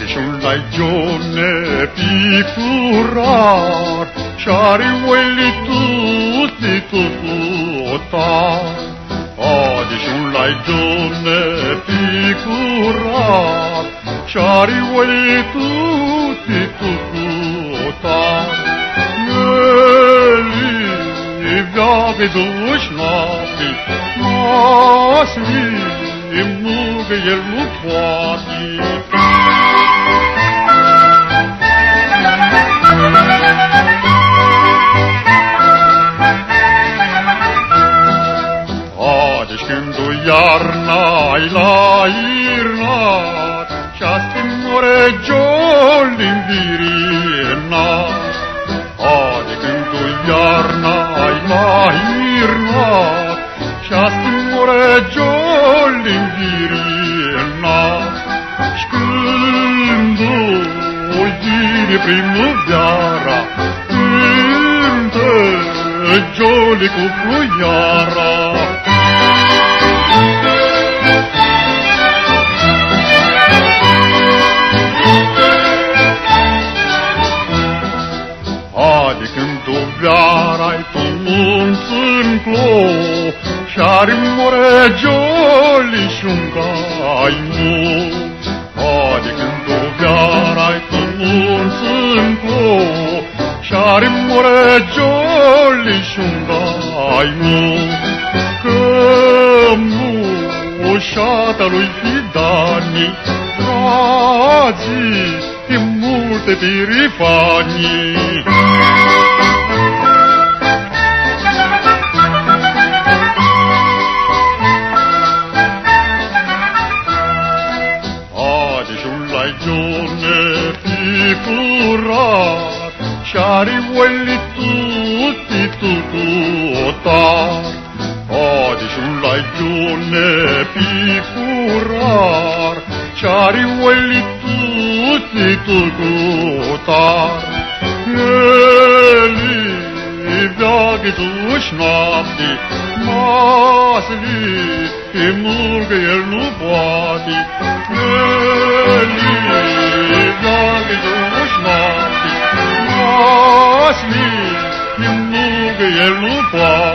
și-un laigione picurar, și-are ueli tutti tututar. Și-un laigione picurar, și-are ueli tutti tututar. Veagă duși noapte, mas-mi mugă el nu poate. Deci când-o iarna-i la irnat, și-a-sti more giol din virinat. De când-o iarna-i la irnat, și-a-sti more giol din virinat. Și când-o ghine primăveara, cântă gioli cu ploiara. De când-o veara-i tu munți-n clou, și-ar more gioli și-un gaimu. De când-o veara-i tu munți-n clou, și-ar more gioli și-un gaimu. Că mușata lui Fidani, frații, e multe pirifanii. Și-un laigione picurar, și-are ueli tutti tututar. Și-un laigione picurar, și-are ueli tutti tututar. Veagă duși noapte, mas-li murgă el nu poate. Veagă duși noapte, mas-li murgă el nu poate.